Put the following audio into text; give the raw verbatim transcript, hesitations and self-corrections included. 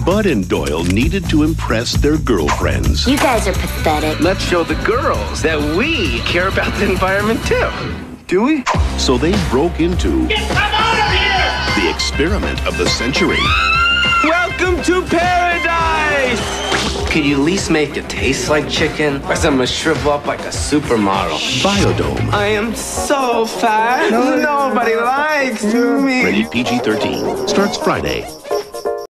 Bud and Doyle needed to impress their girlfriends. You guys are pathetic. Let's show the girls that we care about the environment too. Do we? So they broke into Get them out of here! the experiment of the century. Welcome to paradise! Could you at least make it taste like chicken? Or I'm gonna shrivel up like a supermodel. Biodome. I am so fat. Nobody likes me. Rated P G thirteen. Starts Friday.